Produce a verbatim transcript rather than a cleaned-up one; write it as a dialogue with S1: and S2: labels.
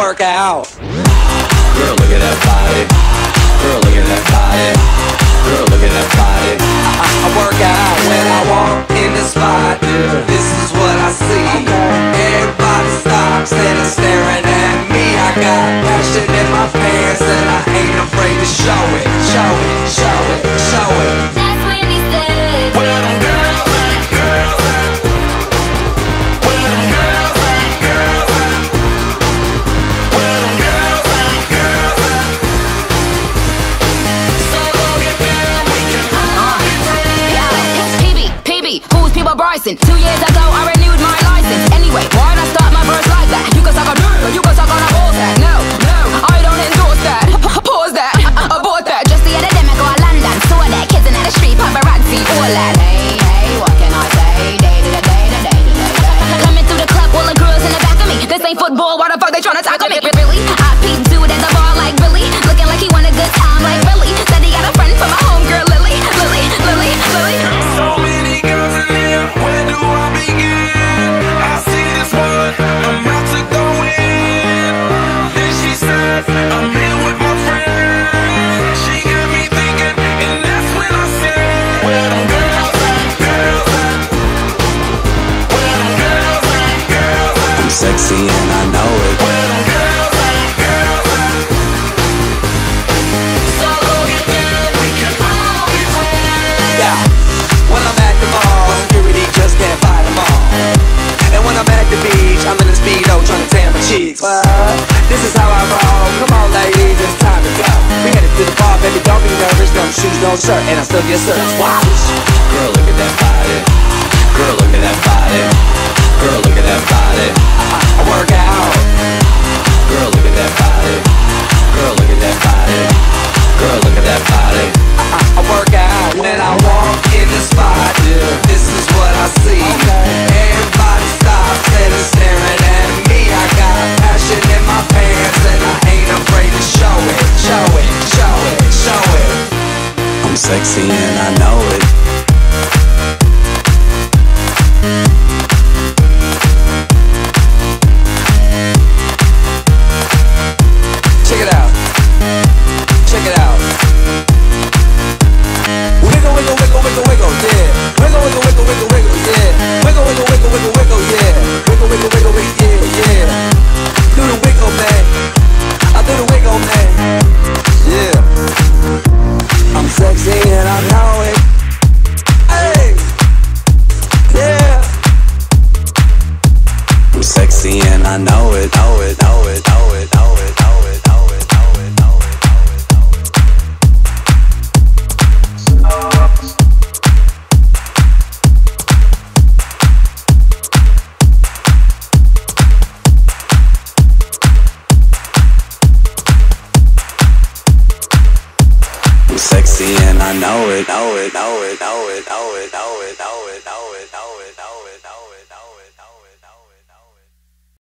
S1: work out.
S2: Girl, look at that body. Girl, look at that body. Girl, look at that body.
S1: I, I work out when I walk in the spot. This is what I see. Everybody stops and is staring at me. I got passion in my pants and I ain't afraid to show it. Show it, show it, show it.
S3: That's when he said,
S2: Where them girls at, girls at? Where them girls at, girls at? Where them girls at, girls at? So go get down, we can all be friends.
S3: yeah, it's P B, P B, who's People Bryson? Two years ago I renewed my license. Anyway, why'd I start my verse like that? You can suck a dick, or you can suck on a balls that. No, no, I don't endorse that. Pause that, abort that. Just the other day I go to London, saw that kids in the street, paparazzi, all that. Hey, hey, what can I say? Day to the day to day to day to day. Coming through the club, all the girls in the back of me. This ain't football, why the fuck they tryna tackle me? Really? I peep dude at the bar like Billy, looking like he want a good time like Billy. Said he got a friend for my homegirl Lily, Lily, Lily, Lily.
S2: So many girls in here, where do I begin? I see this one, I'm about to go in. Then she said, I'm here with my friend. She got me thinking, and that's when I said, where them girls at, girls at? Where them girls at, girls at?
S1: I'm sexy and I know it.
S2: Where them girls at, girls at? So go get down, we can all be friends.
S1: Yeah, when I'm at the mall, security just can't fight them all. And when I'm at the beach, I'm in a speedo trying to tan my cheeks. What? This is how I roll. Come on, ladies, it's time to go. We headed to the bar, baby, don't be nervous. No shoes, no shirt, and I still get searched. Watch.
S2: Girl, look at that body. Girl, look at that body. Girl, look at that body.
S1: I, I work out.
S2: Girl, look at that body. Girl, look at that body. Girl, look at that body.
S1: I, I, I work out when I walk in the spot. This is what I see. Everybody stops and is staring at me. I got passion in my pants and I ain't afraid to show it. Show it, show it, show it. I'm sexy and I know it. Check it out. Check it out. Wiggle, wiggle, wiggle, wiggle, wiggle, yeah. Wiggle, wiggle, wiggle, wiggle, wiggle, yeah. Wiggle, wiggle, wiggle, wiggle, wiggle, yeah. Wiggle, wiggle, wiggle, wiggle, yeah, yeah. Do the wiggle, man. I do the wiggle, man. Yeah. I'm sexy and I know it. Hey. Yeah. I'm sexy and I know it, know it, know it, know it, know it, know it, know it, know it, know it, know it, know it. I'm sexy and I know it, know it, know it, know it, know it, know it, know it, know it, know it, know it, know it.